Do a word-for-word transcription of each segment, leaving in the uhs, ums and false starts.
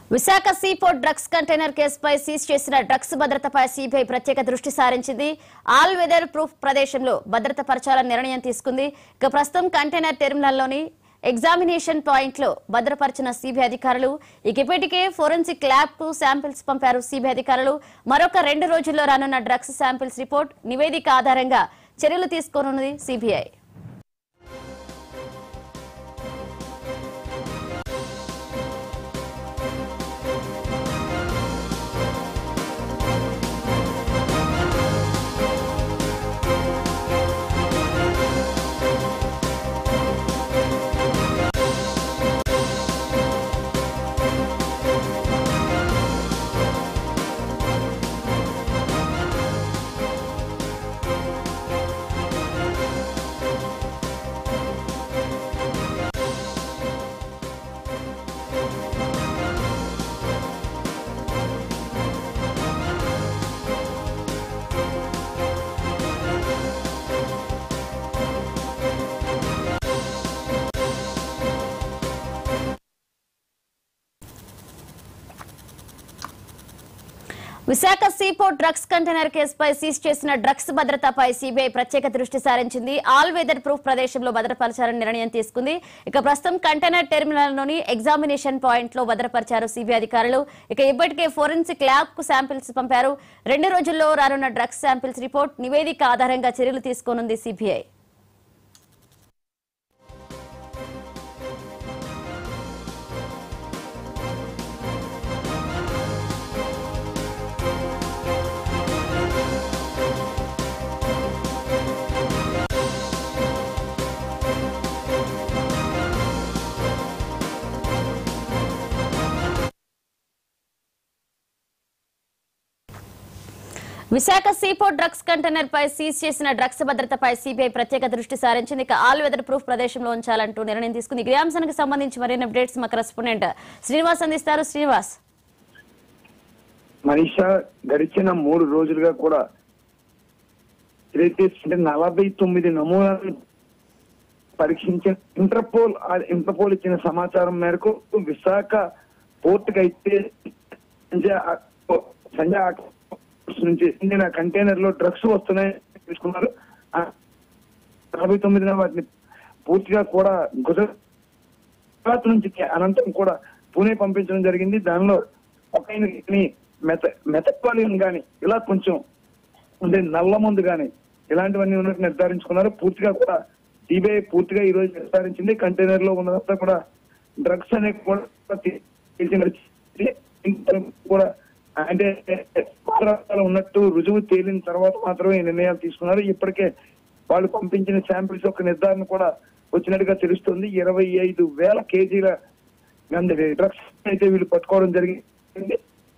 Visakha seaport drugs container కేసుపై seize చేసిన drugs భద్రతపై సీబీఐ ప్రత్యేక దృష్టి సారించింది. ఆల్ వెదర్ ప్రూఫ్ ప్రదేశంలో భద్రత పరచాలని నిర్ణయం తీసుకుంది. ఇక ప్రస్తుతం కంటైనర్ టెర్మినల్లోని ఎగ్జామినేషన్ పాయింట్ లో భద్రపరిచిన సీబీఐ అధికారులు ఇక ఇప్పటికే ఫోరెన్సిక్ ల్యాబ్ కు శాంపిల్స్ పంపారు. సీబీఐ అధికారులు మరొక రెండు రోజుల్లో రానున్న డ్రగ్స్ శాంపిల్స్ రిపోర్ట్ నివేదిక ఆధారంగా చర్యలు తీసుకోనున్నది CBI. Visakha seaport drugs container కేసుపై సీజ్ చేసిన డ్రగ్స్ భద్రతపై సీబీఐ ప్రత్యేక దృష్టి సారించింది. ఆల్ వెదర్ ప్రూఫ్ ప్రదేశంలో భద్రపరచాలని నిర్ణయం తీసుకుంది. ఇక ప్రస్తుతం కంటైనర్ టెర్మినల్లోని ఎగ్జామినేషన్ పాయింట్ లో భద్రపరిచారు సీబీఐ అధికారులు. ఇక ఇప్పటికే ఫోరెన్సిక్ ల్యాబ్ కు శాంపిల్స్ పంపారు. రెండు రోజుల్లో రానున్న డ్రగ్స్ శాంపిల్స్ రిపోర్ట్ నివేదిక ఆధారంగా చర్యలు తీసుకోనుంది CBI. Visakha seaport drugs container పై సీజ్ చేసిన డ్రగ్స్ భద్రతపై సీబీఐ ప్రత్యేక దృష్టి సారించింది. ఇక ఆల్ వెదర్ ప్రూఫ్ ప్రదేశంలో ఉంచాలంటూ నిర్ణయం తీసుకుంది. ఈ అంశానికి సంబంధించి మరిన్ని అప్డేట్స్ మా కరెస్పాండెంట్ శ్రీనివాస్ అందిస్తారు. శ్రీనివాస్, మనీషా గడిచిన మూడు రోజులుగా కూడా ఏదైతే నలభై తొమ్మిది నమూనాలను పరీక్షించిన ఇంటర్పోల్ ఇంటర్పోల్ ఇచ్చిన సమాచారం మేరకు విశాఖ పోర్టుకు అయితే సంజయ్ నుంచి చెందిన కంటైనర్ లో డ్రగ్స్ వస్తున్నాయి తీసుకున్నారు. నలభై తొమ్మిదిన వాటిని పూర్తిగా కూడా గుజరాత్ నుంచి అనంతరం కూడా పూణే పంపించడం జరిగింది. దానిలో కొకైన్ కానీ మెథ మెథపాలిన్ కానీ ఇలా కొంచెం ఉండే నల్ల మందు కానీ ఇలాంటివన్నీ ఉన్నట్టు నిర్ధారించుకున్నారు. పూర్తిగా కూడా సిబిఐ పూర్తిగా ఈ రోజు నిర్ధారించింది. కంటైనర్ లో ఉన్నదంతా కూడా డ్రగ్స్ అనేవి కూడా అంటే ఉన్నట్టు రుజువు తేలిన తర్వాత మాత్రమే ఈ నిర్ణయాలు తీసుకున్నారు. ఇప్పటికే వాళ్ళు పంపించిన శాంపిల్స్ యొక్క నిర్ధారణ కూడా వచ్చినట్టుగా తెలుస్తుంది. ఇరవై ఐదు వేల కేజీల డ్రగ్స్ అయితే వీళ్ళు పట్టుకోవడం జరిగింది.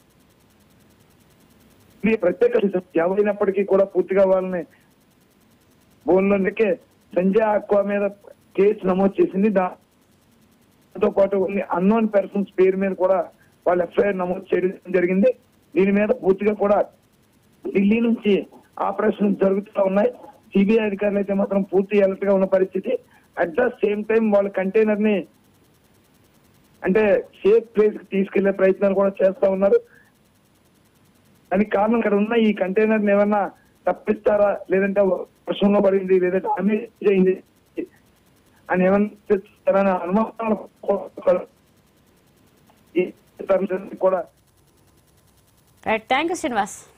ఇది ప్రత్యేక ఎవరైనప్పటికీ కూడా పూర్తిగా వాళ్ళని బోన్లోకే సంజయ్ ఆక్వా మీద కేసు నమోదు చేసింది. దాంతో పాటు అన్నోన్ పర్సన్స్ పేరు మీద కూడా వాళ్ళు ఎఫ్ఐఆర్ నమోదు చేయడం జరిగింది. దీని మీద పూర్తిగా కూడా ఢిల్లీ నుంచి ఆపరేషన్ జరుగుతూ ఉన్నాయి. సిబిఐ అధికారులు అయితే మాత్రం పూర్తి అలర్ట్ గా ఉన్న పరిస్థితి. అట్ ద సేమ్ టైం వాళ్ళ కంటైనర్ ని అంటే సేఫ్ ప్లేస్ కి తీసుకెళ్లే ప్రయత్నాలు కూడా చేస్తా ఉన్నారు. దానికి కారణం ఇక్కడ ఉన్న ఈ కంటైనర్ ని ఏమన్నా తప్పిస్తారా, లేదంటే వర్షంలో పడింది, లేదంటే డామేజ్ అయింది అని ఏమన్నా అనుమానాలు కూడా రైట్. Thank you Srinivas.